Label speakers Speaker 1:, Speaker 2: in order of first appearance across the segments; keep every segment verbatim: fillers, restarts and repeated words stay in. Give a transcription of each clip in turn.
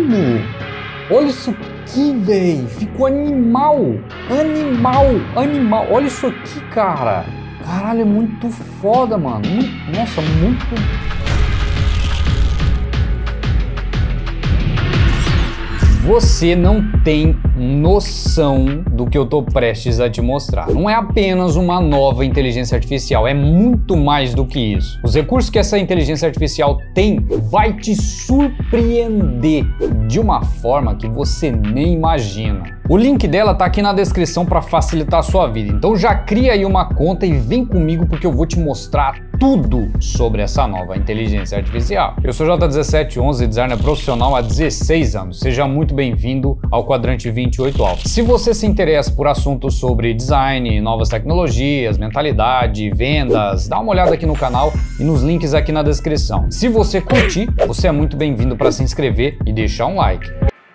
Speaker 1: mano! Olha isso aqui, velho! Ficou animal! Animal! Animal! Olha isso aqui, cara! Caralho, é muito foda, mano! Muito, nossa, muito... Você não tem noção do que eu tô prestes a te mostrar. Não é apenas uma nova inteligência artificial, é muito mais do que isso. Os recursos que essa inteligência artificial tem vai te surpreender de uma forma que você nem imagina. O link dela tá aqui na descrição para facilitar a sua vida. Então já cria aí uma conta e vem comigo porque eu vou te mostrar tudo sobre essa nova inteligência artificial. Eu sou J dezessete onze, designer profissional há dezesseis anos. Seja muito bem-vindo ao Quadrante vinte e oito Alpha. Se você se interessa por assuntos sobre design, novas tecnologias, mentalidade, vendas, dá uma olhada aqui no canal e nos links aqui na descrição. Se você curtir, você é muito bem-vindo para se inscrever e deixar um like.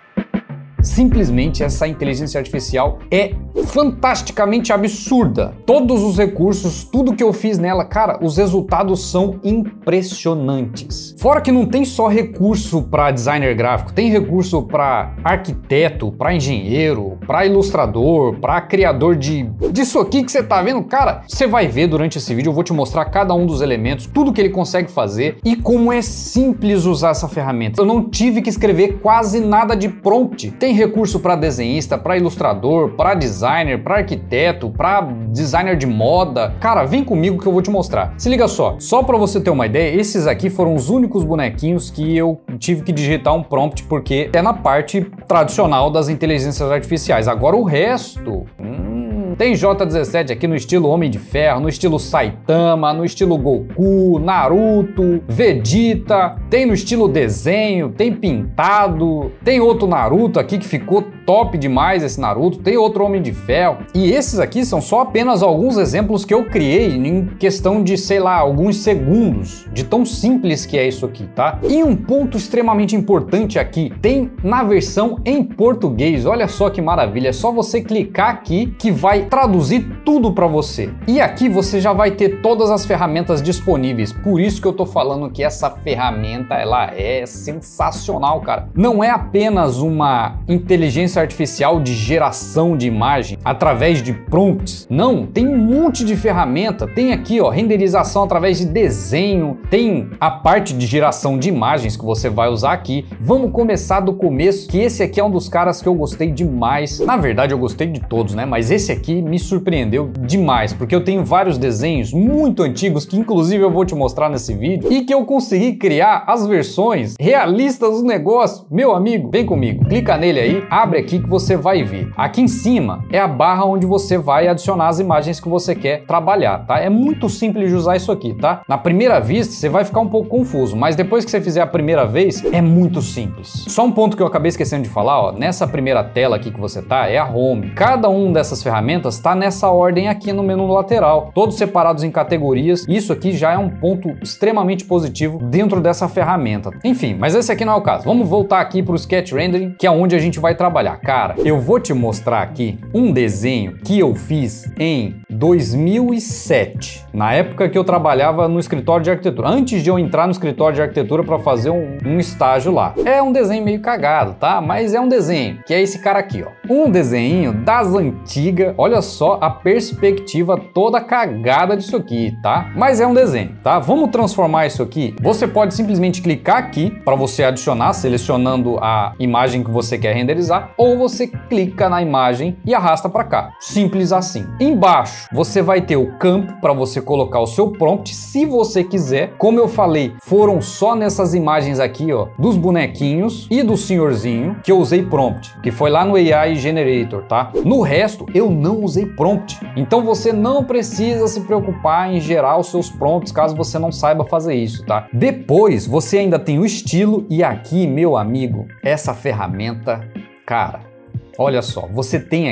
Speaker 1: Simplesmente essa inteligência artificial é fantasticamente absurda. Todos os recursos, tudo que eu fiz nela, cara, os resultados são impressionantes. Fora que não tem só recurso para designer gráfico, tem recurso para arquiteto, para engenheiro, para ilustrador, para criador de disso aqui que você tá vendo, cara. Você vai ver durante esse vídeo, eu vou te mostrar cada um dos elementos, tudo que ele consegue fazer e como é simples usar essa ferramenta. Eu não tive que escrever quase nada de prompt. Tem recurso para desenhista, para ilustrador, para designer, para arquiteto, para designer de moda. Cara, vem comigo que eu vou te mostrar. Se liga só, só para você ter uma ideia, esses aqui foram os únicos bonequinhos que eu tive que digitar um prompt porque é na parte tradicional das inteligências artificiais. Agora o resto... Hum... Tem J dezessete aqui no estilo Homem de Ferro, no estilo Saitama, no estilo Goku, Naruto, Vegeta, tem no estilo desenho, tem pintado, tem outro Naruto aqui que ficou top demais esse Naruto, tem outro Homem de Ferro. E esses aqui são só apenas alguns exemplos que eu criei em questão de, sei lá, alguns segundos, de tão simples que é isso aqui, tá? E um ponto extremamente importante aqui, tem na versão em português, olha só que maravilha, é só você clicar aqui que vai traduzir tudo para você. E aqui você já vai ter todas as ferramentas disponíveis. Por isso que eu tô falando que essa ferramenta ela é sensacional, cara. Não é apenas uma inteligência artificial de geração de imagem através de prompts. Não, tem um monte de ferramenta. Tem aqui, ó, renderização através de desenho, tem a parte de geração de imagens que você vai usar aqui. Vamos começar do começo, que esse aqui é um dos caras que eu gostei demais. Na verdade, eu gostei de todos, né? Mas esse aqui me surpreendeu demais, porque eu tenho vários desenhos muito antigos que inclusive eu vou te mostrar nesse vídeo e que eu consegui criar as versões realistas do negócio. Meu amigo, vem comigo, clica nele aí, abre aqui que você vai ver. Aqui em cima é a barra onde você vai adicionar as imagens que você quer trabalhar, tá? É muito simples de usar isso aqui, tá? Na primeira vista você vai ficar um pouco confuso, mas depois que você fizer a primeira vez, é muito simples. Só um ponto que eu acabei esquecendo de falar, ó, nessa primeira tela aqui que você tá, é a home. Cada um dessas ferramentas está nessa ordem aqui no menu lateral, todos separados em categorias. Isso aqui já é um ponto extremamente positivo dentro dessa ferramenta. Enfim, mas esse aqui não é o caso. Vamos voltar aqui para o Sketch Rendering, que é onde a gente vai trabalhar. Cara, eu vou te mostrar aqui um desenho que eu fiz em dois mil e sete, na época que eu trabalhava no escritório de arquitetura, antes de eu entrar no escritório de arquitetura para fazer um, um estágio lá. É um desenho meio cagado, tá? Mas é um desenho, que é esse cara aqui, ó. Um desenho das antigas. Olha só a perspectiva toda cagada disso aqui, tá? Mas é um desenho, tá? Vamos transformar isso aqui. Você pode simplesmente clicar aqui para você adicionar, selecionando a imagem que você quer renderizar, ou você clica na imagem e arrasta para cá. Simples assim. Embaixo você vai ter o campo para você colocar o seu prompt, se você quiser. Como eu falei, foram só nessas imagens aqui, ó, dos bonequinhos e do senhorzinho que eu usei prompt, que foi lá no A I Generator, tá? No resto eu não usei prompt. Então você não precisa se preocupar em gerar os seus prompts caso você não saiba fazer isso, tá? Depois você ainda tem o estilo e aqui, meu amigo, essa ferramenta, cara, olha só, você tem aqui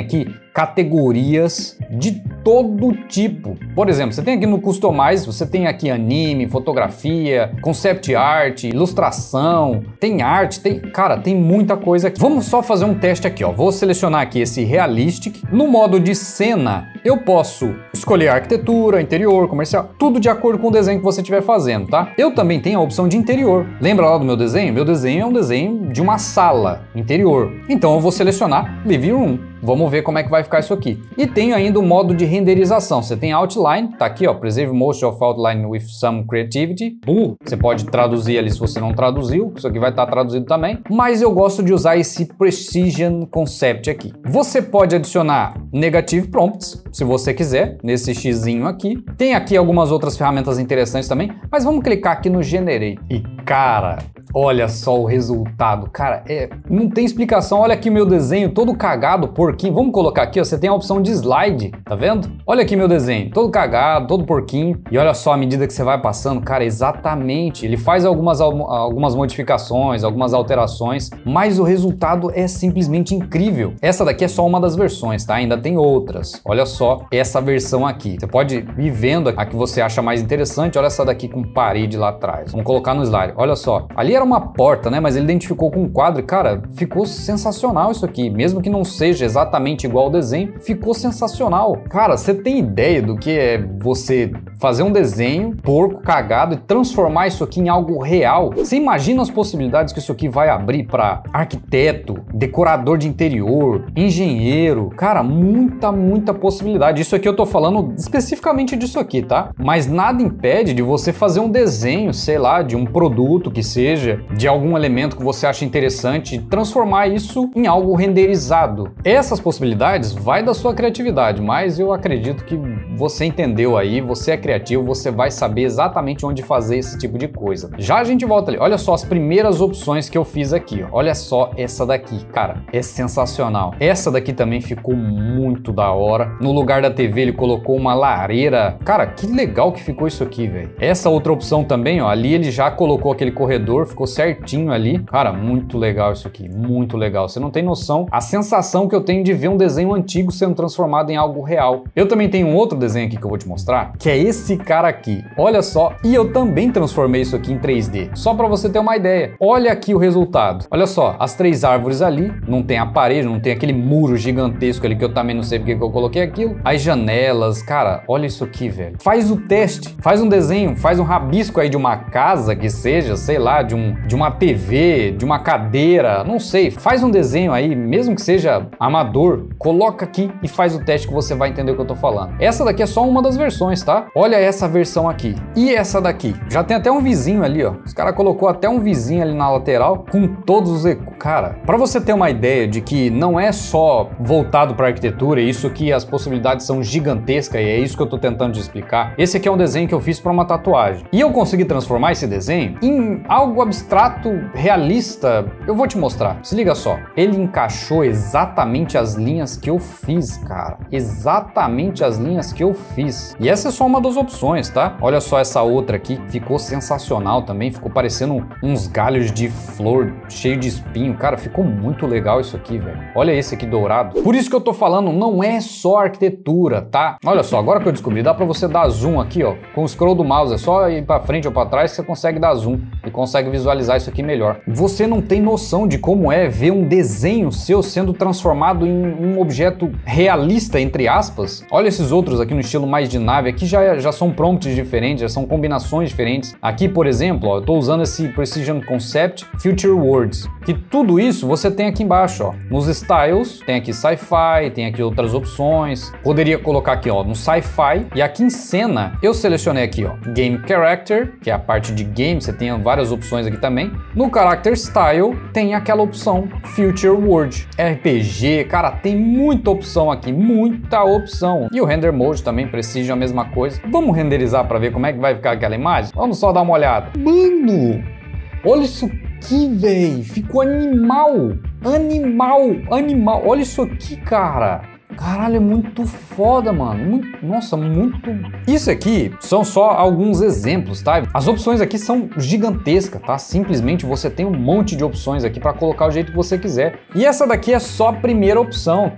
Speaker 1: categorias de todo tipo. Por exemplo, você tem aqui no Customize, você tem aqui anime, fotografia, concept art, ilustração, tem arte, tem, cara, tem muita coisa aqui. Vamos só fazer um teste aqui, ó. Vou selecionar aqui esse Realistic. No modo de cena, eu posso escolher arquitetura, interior, comercial, tudo de acordo com o desenho que você estiver fazendo, tá? Eu também tenho a opção de interior. Lembra lá do meu desenho? Meu desenho é um desenho de uma sala interior. Então eu vou selecionar Living Room. Vamos ver como é que vai ficar isso aqui. E tem ainda o modo de renderização. Você tem Outline, tá aqui, ó, Preserve Most of Outline with some Creativity. Uh, você pode traduzir ali se você não traduziu, isso aqui vai estar traduzido também. Mas eu gosto de usar esse Precision Concept aqui. Você pode adicionar Negative Prompts, se você quiser, nesse xizinho aqui. Tem aqui algumas outras ferramentas interessantes também, mas vamos clicar aqui no Generate. E cara, olha só o resultado, cara, é, não tem explicação. Olha aqui meu desenho todo cagado, porquinho. Vamos colocar aqui, ó, você tem a opção de slide, tá vendo? Olha aqui meu desenho, todo cagado, todo porquinho. E olha só a medida que você vai passando, cara, exatamente. Ele faz algumas, algumas modificações, algumas alterações, mas o resultado é simplesmente incrível. Essa daqui é só uma das versões, tá? Ainda tem outras. Olha só essa versão aqui. Você pode ir vendo a que você acha mais interessante. Olha essa daqui com parede lá atrás. Vamos colocar no slide. Olha só, ali era uma porta, né? Mas ele identificou com um quadro. Cara, ficou sensacional isso aqui. Mesmo que não seja exatamente igual ao desenho, ficou sensacional. Cara, você tem ideia do que é você fazer um desenho porco, cagado e transformar isso aqui em algo real? Você imagina as possibilidades que isso aqui vai abrir para arquiteto, decorador de interior, engenheiro? Cara, muita, muita possibilidade. Isso aqui eu tô falando especificamente disso aqui, tá? Mas nada impede de você fazer um desenho, sei lá, de um produto que seja, de algum elemento que você acha interessante, e transformar isso em algo renderizado. Essas possibilidades vai da sua criatividade, mas eu acredito que você entendeu aí, você é criativo, você vai saber exatamente onde fazer esse tipo de coisa. Já a gente volta ali. Olha só as primeiras opções que eu fiz aqui, ó. Olha só essa daqui, cara, é sensacional. Essa daqui também ficou muito da hora. No lugar da T V ele colocou uma lareira. Cara, que legal que ficou isso aqui, velho. Essa outra opção também, ó, ali ele já colocou aquele corredor, ficou certinho ali. Cara, muito legal isso aqui, muito legal. Você não tem noção a sensação que eu tenho de ver um desenho antigo sendo transformado em algo real. Eu também tenho um outro desenho aqui que eu vou te mostrar, que é esse cara aqui. Olha só, e eu também transformei isso aqui em três D, só para você ter uma ideia. Olha aqui o resultado. Olha só, as três árvores ali, não tem a parede, não tem aquele muro gigantesco ali que eu também não sei porque que eu coloquei aquilo. As janelas, cara, olha isso aqui, velho. Faz o teste, faz um desenho, faz um rabisco aí de uma casa que seja, sei lá, de, um, de uma T V, de uma cadeira, não sei. Faz um desenho aí, mesmo que seja amador, coloca aqui e faz o teste que você vai entender o que eu tô falando. Essa daqui é só uma das versões, tá? Olha essa versão aqui. E essa daqui? Já tem até um vizinho ali, ó. Os caras colocou até um vizinho ali na lateral com todos os... Cara, para você ter uma ideia de que não é só voltado para arquitetura, isso que as possibilidades são gigantescas e é isso que eu tô tentando te explicar. Esse aqui é um desenho que eu fiz para uma tatuagem. E eu consegui transformar esse desenho em algo abstrato, realista. Eu vou te mostrar. Se liga só. Ele encaixou exatamente as linhas que eu fiz, cara. Exatamente as linhas que eu fiz. E essa é só uma das opções, tá? Olha só essa outra aqui. Ficou sensacional também. Ficou parecendo uns galhos de flor cheio de espinho. Cara, ficou muito legal isso aqui, velho. Olha esse aqui dourado. Por isso que eu tô falando, não é só arquitetura, tá? Olha só, agora que eu descobri, dá pra você dar zoom aqui, ó. Com o scroll do mouse, é só ir pra frente ou pra trás que você consegue dar zoom e consegue visualizar isso aqui melhor. Você não tem noção de como é ver um desenho seu sendo transformado em um objeto realista, entre aspas. Olha esses outros aqui no estilo mais de nave. Aqui já, já são prompts diferentes, já são combinações diferentes. Aqui, por exemplo, ó, eu tô usando esse Precision Concept Future Words, que tudo isso você tem aqui embaixo, ó. Nos styles, tem aqui sci-fi, tem aqui outras opções. Poderia colocar aqui, ó, no sci-fi. E aqui em cena, eu selecionei aqui, ó, Game Character, que é a parte de game, você tem várias opções aqui também. No Character Style, tem aquela opção Future World. R P G, cara, tem muita opção aqui, muita opção. E o Render Mode também, Precision, a mesma coisa. Vamos renderizar para ver como é que vai ficar aquela imagem? Vamos só dar uma olhada. Mano, olha isso aqui, véi. Ficou animal. Animal, animal. Olha isso aqui, cara. Caralho, é muito foda, mano. Muito, nossa, muito... Isso aqui são só alguns exemplos, tá? As opções aqui são gigantescas, tá? Simplesmente você tem um monte de opções aqui para colocar o jeito que você quiser. E essa daqui é só a primeira opção, tá?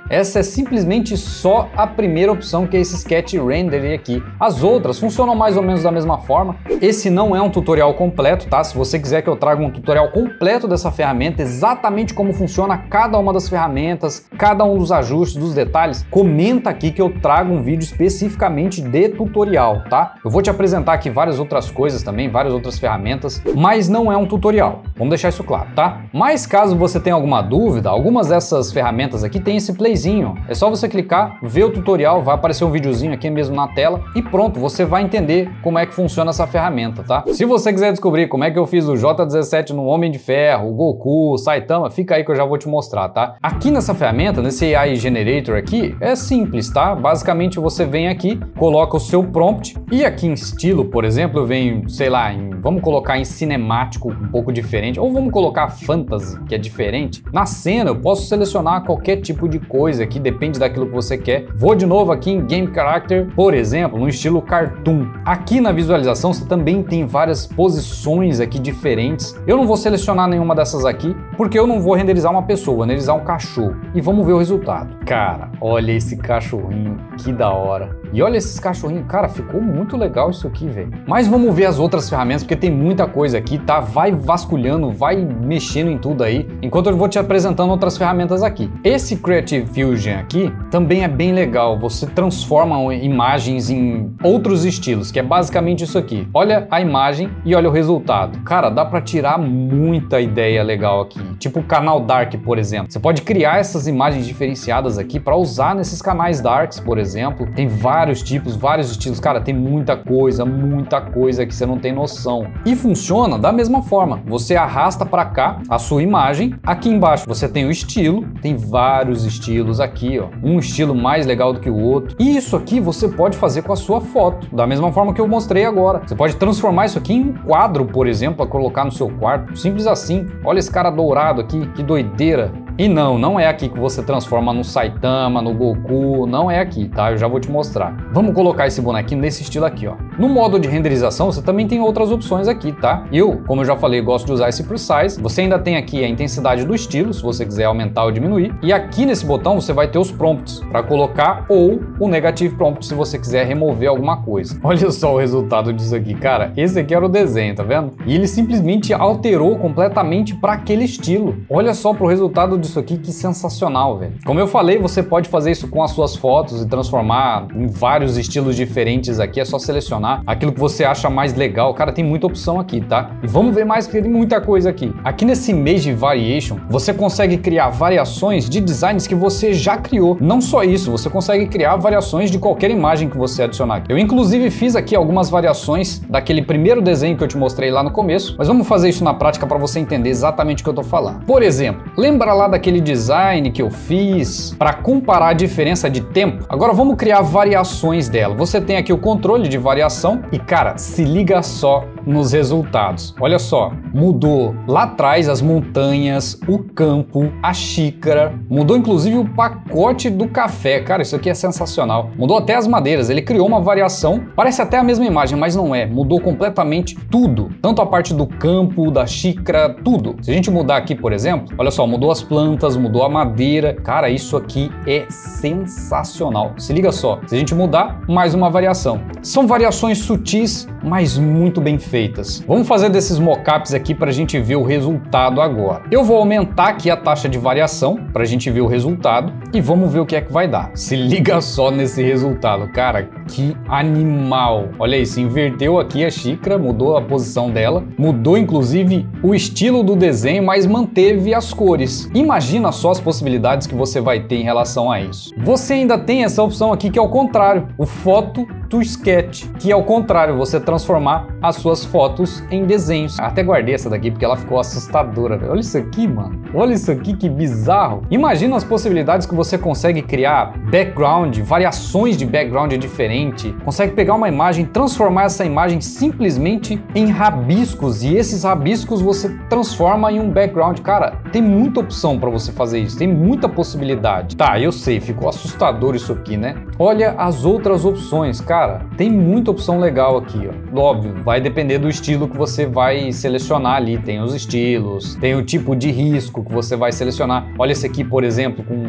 Speaker 1: Essa é simplesmente só a primeira opção, que é esse Sketch Render aqui. As outras funcionam mais ou menos da mesma forma. Esse não é um tutorial completo, tá? Se você quiser que eu traga um tutorial completo dessa ferramenta, exatamente como funciona cada uma das ferramentas, cada um dos ajustes, dos detalhes, comenta aqui que eu trago um vídeo especificamente de tutorial, tá? Eu vou te apresentar aqui várias outras coisas também, várias outras ferramentas, mas não é um tutorial. Vamos deixar isso claro, tá? Mas caso você tenha alguma dúvida, algumas dessas ferramentas aqui tem esse playzinho. É só você clicar, ver o tutorial, vai aparecer um videozinho aqui mesmo na tela e pronto, você vai entender como é que funciona essa ferramenta, tá? Se você quiser descobrir como é que eu fiz o J dezessete no Homem de Ferro, o Goku, o Saitama, fica aí que eu já vou te mostrar, tá? Aqui nessa ferramenta, nesse A I Generator aqui, é simples, tá? Basicamente você vem aqui, coloca o seu prompt e aqui em estilo, por exemplo, eu venho, sei lá, em, vamos colocar em cinemático um pouco diferente, ou vamos colocar fantasy, que é diferente. Na cena eu posso selecionar qualquer tipo de coisa aqui, depende daquilo que você quer. Vou de novo aqui em Game Character, por exemplo, no estilo cartoon. Aqui na visualização você também tem várias posições aqui diferentes. Eu não vou selecionar nenhuma dessas aqui, porque eu não vou renderizar uma pessoa, vou renderizar um cachorro. E vamos ver o resultado. Cara, olha esse cachorrinho, que da hora. E olha esses cachorrinhos, cara, ficou muito legal isso aqui, velho. Mas vamos ver as outras ferramentas, porque tem muita coisa aqui, tá? Vai vasculhando, vai mexendo em tudo aí, enquanto eu vou te apresentando outras ferramentas aqui. Esse Creative Fusion aqui também é bem legal. Você transforma imagens em outros estilos, que é basicamente isso aqui. Olha a imagem e olha o resultado. Cara, dá pra tirar muita ideia legal aqui. Tipo o canal Dark, por exemplo. Você pode criar essas imagens diferenciadas aqui para usar nesses canais Darks, por exemplo. Tem vários Vários tipos, vários estilos, cara, tem muita coisa, muita coisa que você não tem noção. E funciona da mesma forma, você arrasta para cá a sua imagem, aqui embaixo você tem o estilo, tem vários estilos aqui, ó, um estilo mais legal do que o outro. E isso aqui você pode fazer com a sua foto, da mesma forma que eu mostrei agora. Você pode transformar isso aqui em um quadro, por exemplo, para colocar no seu quarto, simples assim. Olha esse cara dourado aqui, que doideira. E não, não é aqui que você transforma no Saitama, no Goku, não é aqui, tá? Eu já vou te mostrar. Vamos colocar esse bonequinho nesse estilo aqui, ó. No modo de renderização, você também tem outras opções aqui, tá? Eu, como eu já falei, gosto de usar esse Precise. Você ainda tem aqui a intensidade do estilo, se você quiser aumentar ou diminuir. E aqui nesse botão você vai ter os prompts para colocar ou o Negative Prompt, se você quiser remover alguma coisa. Olha só o resultado disso aqui, cara. Esse aqui era o desenho, tá vendo? E ele simplesmente alterou completamente para aquele estilo. Olha só pro resultado disso aqui, que sensacional, velho. Como eu falei, você pode fazer isso com as suas fotos e transformar em vários estilos diferentes aqui, é só selecionar aquilo que você acha mais legal. Cara, tem muita opção aqui, tá? E vamos ver mais, porque tem muita coisa aqui. Aqui nesse Image Variation, você consegue criar variações de designs que você já criou. Não só isso, você consegue criar variações de qualquer imagem que você adicionar. Eu inclusive fiz aqui algumas variações daquele primeiro desenho que eu te mostrei lá no começo, mas vamos fazer isso na prática para você entender exatamente o que eu tô falando. Por exemplo, lembra lá daquele design que eu fiz para comparar a diferença de tempo? Agora vamos criar variações dela. Você tem aqui o controle de variação e, cara, se liga só nos resultados. Olha só, mudou lá atrás as montanhas, o campo, a xícara, mudou inclusive o pacote do café. Cara, isso aqui é sensacional. Mudou até as madeiras, ele criou uma variação, parece até a mesma imagem, mas não é. Mudou completamente tudo, tanto a parte do campo, da xícara, tudo. Se a gente mudar aqui, por exemplo, olha só, mudou as plantas, mudou a madeira. Cara, isso aqui é sensacional. Se liga só, se a gente mudar, mais uma variação. São variações sutis, mas muito bem feitas. Vamos fazer desses mockups aqui para a gente ver o resultado agora. Eu vou aumentar aqui a taxa de variação para a gente ver o resultado e vamos ver o que é que vai dar. Se liga só nesse resultado, cara, que animal. Olha isso, inverteu aqui a xícara, mudou a posição dela, mudou inclusive o estilo do desenho, mas manteve as cores. Imagina só as possibilidades que você vai ter em relação a isso. Você ainda tem essa opção aqui que é o contrário, o Photo to Sketch, que é o contrário, você transformar as suas fotos em desenhos. Até guardei essa daqui porque ela ficou assustadora, velho. Olha isso aqui, mano. Olha isso aqui, que bizarro. Imagina as possibilidades que você consegue criar background, variações de background diferente. Consegue pegar uma imagem, transformar essa imagem simplesmente em rabiscos e esses rabiscos você transforma em um background. Cara, tem muita opção para você fazer isso, tem muita possibilidade. Tá, eu sei, ficou assustador isso aqui, né? Olha as outras opções, cara. Tem muita opção legal aqui, ó. Óbvio, vai depender do estilo que você vai selecionar ali. Tem os estilos, tem o tipo de risco que você vai selecionar. Olha esse aqui, por exemplo, com risco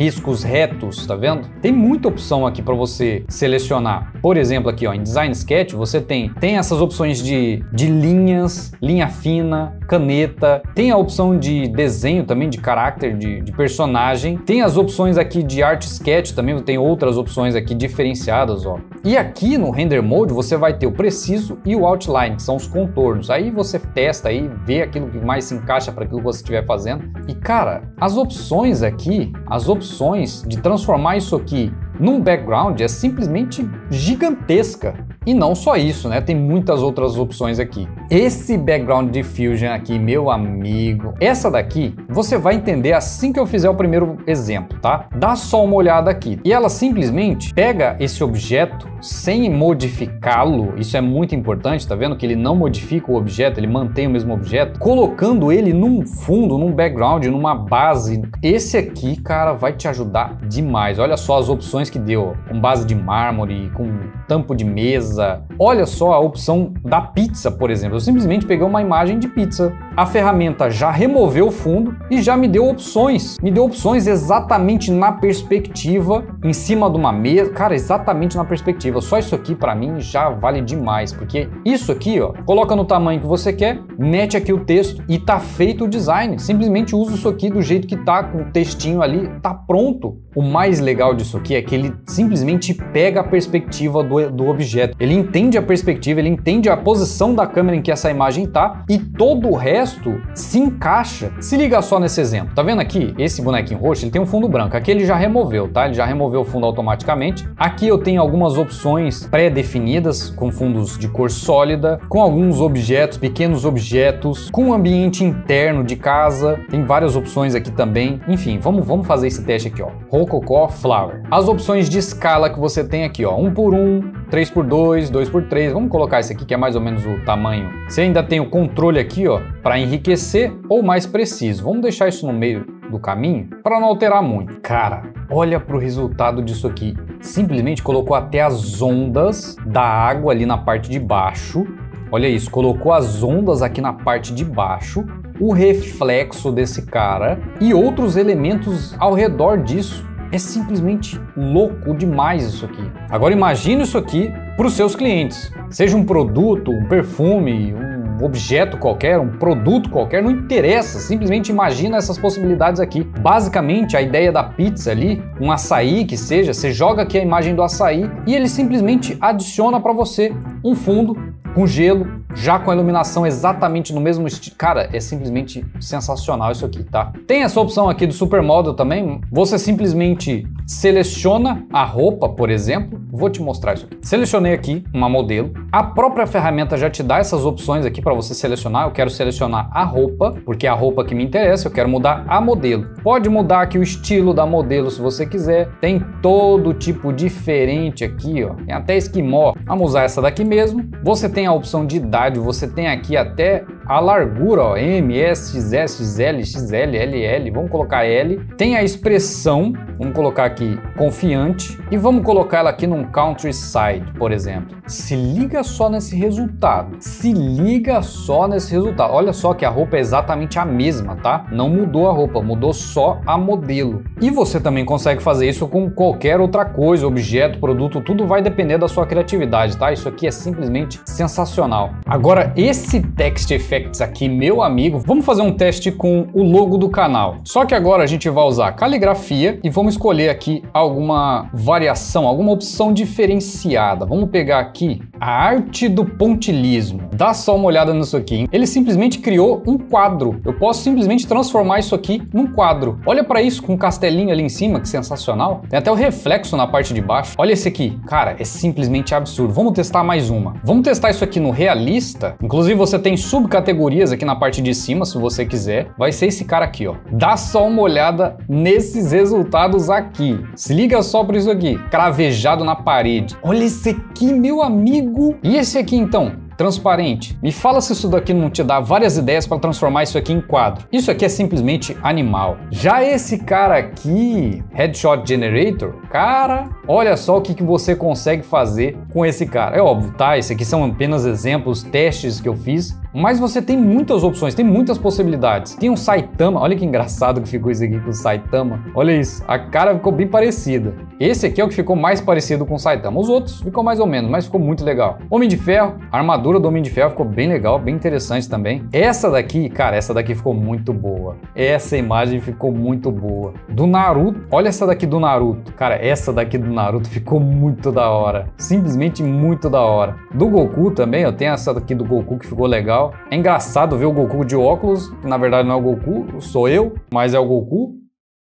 Speaker 1: riscos retos, tá vendo? Tem muita opção aqui para você selecionar. Por exemplo, aqui ó, em Design Sketch você tem, tem essas opções de, de linhas, linha fina, caneta, tem a opção de desenho também, de caráter, de, de personagem, tem as opções aqui de Art Sketch também, tem outras opções aqui diferenciadas, ó. E aqui no Render Mode você vai ter o preciso e o outline, que são os contornos. Aí você testa aí, vê aquilo que mais se encaixa para aquilo que você estiver fazendo. E cara, as opções aqui, as opções de transformar isso aqui num background é simplesmente gigantesca. E não só isso, né? Tem muitas outras opções aqui. Esse Background Diffusion aqui, meu amigo, essa daqui você vai entender assim que eu fizer o primeiro exemplo, tá? Dá só uma olhada aqui. E ela simplesmente pega esse objeto sem modificá-lo. Isso é muito importante, tá vendo? Que ele não modifica o objeto, ele mantém o mesmo objeto, colocando ele num fundo, num background, numa base. Esse aqui, cara, vai te ajudar demais. Olha só as opções que deu, com base de mármore, com tampo de mesa. Olha só a opção da pizza, por exemplo. Eu simplesmente peguei uma imagem de pizza. A ferramenta já removeu o fundo e já me deu opções. Me deu opções exatamente na perspectiva, em cima de uma mesa. Cara, exatamente na perspectiva. Só isso aqui para mim já vale demais, porque isso aqui, ó, coloca no tamanho que você quer, mete aqui o texto e tá feito o design. Simplesmente usa isso aqui do jeito que tá, com o textinho ali, tá pronto. O mais legal disso aqui é que ele simplesmente pega a perspectiva do, do objeto. Ele entende a perspectiva, ele entende a posição da câmera em que essa imagem tá e todo o resto se encaixa. Se liga só nesse exemplo. Tá vendo aqui? Esse bonequinho roxo, ele tem um fundo branco. Aqui ele já removeu, tá? Ele já removeu o fundo automaticamente. Aqui eu tenho algumas opções pré-definidas com fundos de cor sólida, com alguns objetos, pequenos objetos, com ambiente interno de casa. Tem várias opções aqui também. Enfim, vamos, vamos fazer esse teste aqui, ó. Rococo Flower. As opções de escala que você tem aqui, ó, um por um, três por dois, dois por três. Vamos colocar esse aqui que é mais ou menos o tamanho. Você ainda tem o controle aqui, ó, para enriquecer ou mais preciso. Vamos deixar isso no meio do caminho para não alterar muito. Cara, olha para o resultado disso aqui. Simplesmente colocou até as ondas da água ali na parte de baixo. Olha isso, colocou as ondas aqui na parte de baixo, o reflexo desse cara e outros elementos ao redor disso. É simplesmente louco demais isso aqui. Agora imagine isso aqui para os seus clientes. Seja um produto, um perfume, um objeto qualquer, um produto qualquer, não interessa. Simplesmente imagina essas possibilidades aqui. Basicamente, a ideia da pizza ali, um açaí que seja, você joga aqui a imagem do açaí e ele simplesmente adiciona para você um fundo com gelo, já com a iluminação exatamente no mesmo estilo. Cara, é simplesmente sensacional isso aqui, tá? Tem essa opção aqui do Supermodel também. Você simplesmente seleciona a roupa, por exemplo. Vou te mostrar isso aqui. Selecionei aqui uma modelo. A própria ferramenta já te dá essas opções aqui para você selecionar. Eu quero selecionar a roupa, porque é a roupa que me interessa. Eu quero mudar a modelo. Pode mudar aqui o estilo da modelo se você quiser. Tem todo tipo diferente aqui, ó. Tem até esquimó. Vamos usar essa daqui mesmo. Você tem a opção de idade. Você tem aqui até a largura, ó, M, S, X S, X L, X L, L L, vamos colocar L. Tem a expressão, vamos colocar aqui confiante e vamos colocar ela aqui num countryside, por exemplo. Se liga só nesse resultado, se liga só nesse resultado. Olha só que a roupa é exatamente a mesma, tá? Não mudou a roupa, mudou só a modelo. E você também consegue fazer isso com qualquer outra coisa, objeto, produto, tudo vai depender da sua criatividade, tá? Isso aqui é simplesmente sensacional. Agora, esse Text Effect aqui, meu amigo, vamos fazer um teste com o logo do canal. Só que agora a gente vai usar caligrafia e vamos escolher aqui alguma variação, alguma opção diferenciada. Vamos pegar aqui a arte do pontilhismo. Dá só uma olhada nisso aqui, hein? Ele simplesmente criou um quadro. Eu posso simplesmente transformar isso aqui num quadro. Olha para isso com um castelinho ali em cima, que sensacional. Tem até o reflexo na parte de baixo. Olha esse aqui. Cara, é simplesmente absurdo. Vamos testar mais uma. Vamos testar isso aqui no realista. Inclusive você tem subcategorias categorias aqui na parte de cima, se você quiser, vai ser esse cara aqui, ó. Dá só uma olhada nesses resultados aqui. Se liga só para isso aqui, cravejado na parede. Olha esse aqui, meu amigo. E esse aqui, então? Transparente. Me fala se isso daqui não te dá várias ideias para transformar isso aqui em quadro. Isso aqui é simplesmente animal. Já esse cara aqui, Headshot Generator, cara, olha só o que, que você consegue fazer com esse cara. É óbvio, tá? Esse aqui são apenas exemplos, testes que eu fiz. mas você tem muitas opções, tem muitas possibilidades. Tem um Saitama, olha que engraçado que ficou isso aqui com o Saitama. Olha isso, a cara ficou bem parecida. Esse aqui é o que ficou mais parecido com o Saitama. Os outros ficou mais ou menos, mas ficou muito legal. Homem de Ferro, a armadura do Homem de Ferro ficou bem legal, bem interessante também. Essa daqui, cara, essa daqui ficou muito boa. Essa imagem ficou muito boa. Do Naruto, olha essa daqui do Naruto. Cara, essa daqui do Naruto ficou muito da hora. Simplesmente muito da hora. Do Goku também, eu tenho essa daqui do Goku que ficou legal. É engraçado ver o Goku de óculos, que na verdade não é o Goku, sou eu, mas é o Goku.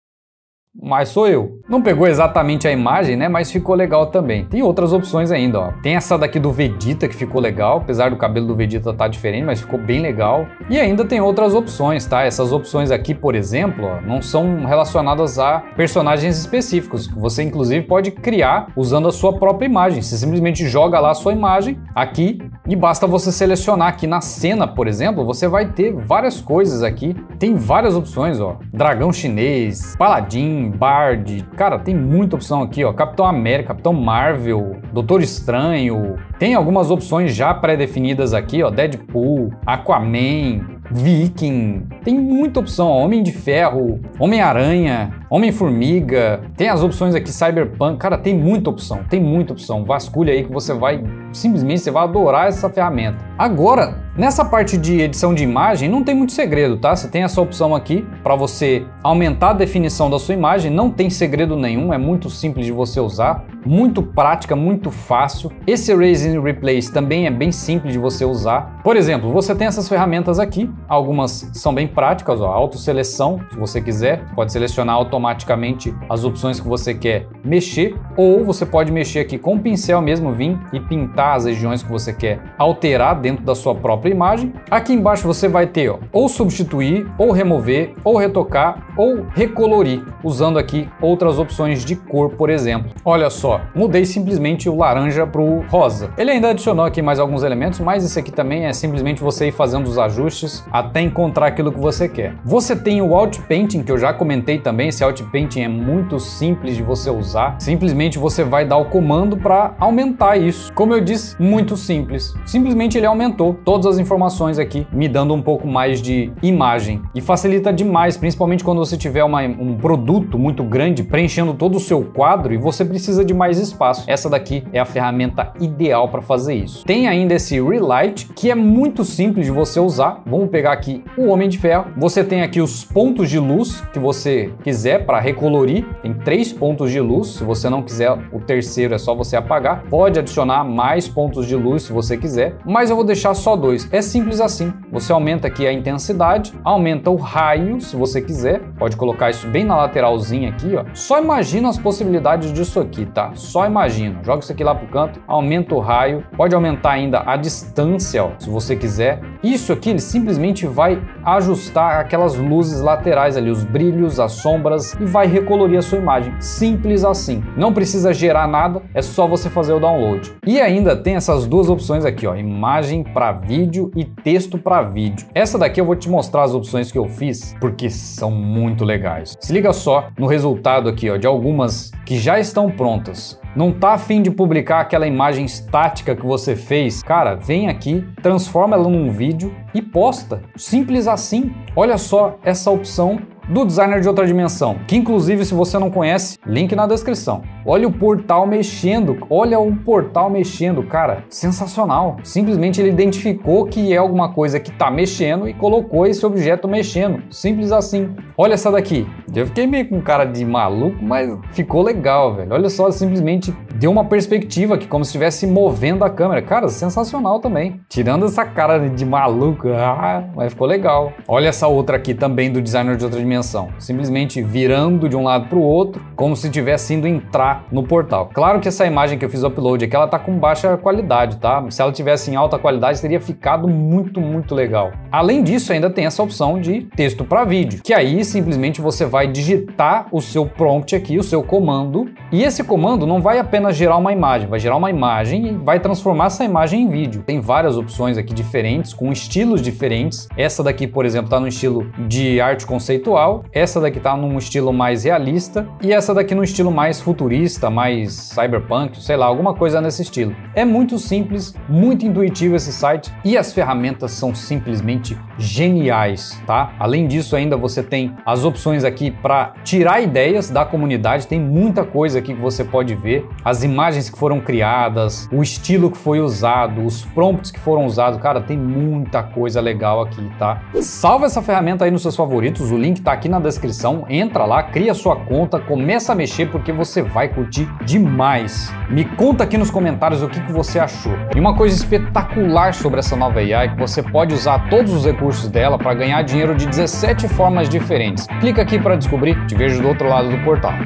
Speaker 1: Mas sou eu. Não pegou exatamente a imagem, né? Mas ficou legal também. Tem outras opções ainda, ó. Tem essa daqui do Vegeta que ficou legal, apesar do cabelo do Vegeta tá diferente, mas ficou bem legal. E ainda tem outras opções, tá? Essas opções aqui, por exemplo, ó, não são relacionadas a personagens específicos. Você, inclusive, pode criar usando a sua própria imagem. Você simplesmente joga lá a sua imagem aqui e basta você selecionar aqui na cena, por exemplo, você vai ter várias coisas aqui. Tem várias opções, ó. Dragão chinês, paladin, Bard, cara, tem muita opção aqui, ó. Capitão América, Capitão Marvel, Doutor Estranho. Tem algumas opções já pré-definidas aqui, ó. Deadpool, Aquaman, Viking. Tem muita opção, ó. Homem de Ferro, Homem-Aranha, Homem-Formiga. Tem as opções aqui, Cyberpunk. Cara, tem muita opção, tem muita opção. Vasculha aí que você vai, simplesmente você vai adorar essa ferramenta. Agora, nessa parte de edição de imagem, não tem muito segredo, tá? Você tem essa opção aqui para você aumentar a definição da sua imagem, não tem segredo nenhum, é muito simples de você usar, muito prática, muito fácil. Esse Erase and Replace também é bem simples de você usar. Por exemplo, você tem essas ferramentas aqui, algumas são bem práticas, ó, autoseleção, se você quiser, pode selecionar automaticamente as opções que você quer mexer, ou você pode mexer aqui com o pincel mesmo, vir e pintar as regiões que você quer alterar dentro da sua própria imagem. Aqui embaixo você vai ter, ó, ou substituir, ou remover, ou retocar, ou recolorir, usando aqui outras opções de cor, por exemplo. Olha só, mudei simplesmente o laranja para o rosa. Ele ainda adicionou aqui mais alguns elementos, mas esse aqui também é simplesmente você ir fazendo os ajustes até encontrar aquilo que você quer. Você tem o Outpainting, que eu já comentei também. Esse Outpainting é muito simples de você usar. Simplesmente você vai dar o comando para aumentar isso. Como eu disse, muito simples. Simplesmente ele aumentou todas as informações aqui, me dando um pouco mais de imagem. E facilita demais, principalmente quando você tiver uma, um produto muito grande preenchendo todo o seu quadro e você precisa de mais espaço. Essa daqui é a ferramenta ideal para fazer isso. Tem ainda esse Relight, que é muito simples de você usar. Vamos pegar aqui o Homem de Ferro. Você tem aqui os pontos de luz que você quiser para recolorir. Tem três pontos de luz. Se você não quiser o terceiro, é só você apagar. Pode adicionar mais pontos de luz se você quiser, mas eu vou deixar só dois. É simples assim. Você aumenta aqui a intensidade, aumenta o raio, se você quiser. Pode colocar isso bem na lateralzinha aqui, ó. Só imagina as possibilidades disso aqui, tá? Só imagina. Joga isso aqui lá pro canto, aumenta o raio, pode aumentar ainda a distância, ó, se você quiser. Isso aqui ele simplesmente vai ajustar aquelas luzes laterais ali, os brilhos, as sombras, e vai recolorir a sua imagem. Simples assim. Não precisa gerar nada, é só você fazer o download. E ainda tem essas duas opções aqui, ó, imagem para vídeo e texto para vídeo. Essa daqui eu vou te mostrar as opções que eu fiz, porque são muito legais. Se liga só no resultado aqui, ó, de algumas que já estão prontas. Não tá a fim de publicar aquela imagem estática que você fez? Cara, vem aqui, transforma ela num vídeo e posta. Simples assim. Olha só essa opção do Designer de Outra Dimensão, que inclusive, se você não conhece, link na descrição. Olha o portal mexendo, olha o portal mexendo, cara, sensacional. Simplesmente ele identificou que é alguma coisa que tá mexendo e colocou esse objeto mexendo, simples assim. Olha essa daqui, eu fiquei meio com cara de maluco, mas ficou legal, velho. Olha só, simplesmente deu uma perspectiva aqui, como se estivesse movendo a câmera. Cara, sensacional também. Tirando essa cara de maluco, ah, mas ficou legal. Olha essa outra aqui também do Designer de Outra Dimensão. Simplesmente virando de um lado para o outro, como se tivesse indo entrar no portal. Claro que essa imagem que eu fiz upload aqui, ela tá com baixa qualidade, tá? Se ela tivesse em alta qualidade, teria ficado muito, muito legal. Além disso, ainda tem essa opção de texto para vídeo, que aí simplesmente você vai digitar o seu prompt aqui, o seu comando, E esse comando não vai apenas gerar uma imagem, vai gerar uma imagem e vai transformar essa imagem em vídeo. Tem várias opções aqui diferentes, com estilos diferentes. Essa daqui, por exemplo, está no estilo de arte conceitual, essa daqui está num estilo mais realista e essa daqui no estilo mais futurista, mais cyberpunk, sei lá, alguma coisa nesse estilo. É muito simples, muito intuitivo esse site e as ferramentas são simplesmente geniais, tá? Além disso, ainda você tem as opções aqui para tirar ideias da comunidade, tem muita coisa aqui que você pode ver, as imagens que foram criadas, o estilo que foi usado, os prompts que foram usados, cara, tem muita coisa legal aqui, tá? Salva essa ferramenta aí nos seus favoritos, o link tá aqui na descrição, entra lá, cria sua conta, começa a mexer porque você vai curtir demais. Me conta aqui nos comentários o que, que você achou. E uma coisa espetacular sobre essa nova A I é que você pode usar todos os recursos dela para ganhar dinheiro de dezessete formas diferentes. Clica aqui para descobrir, te vejo do outro lado do portal.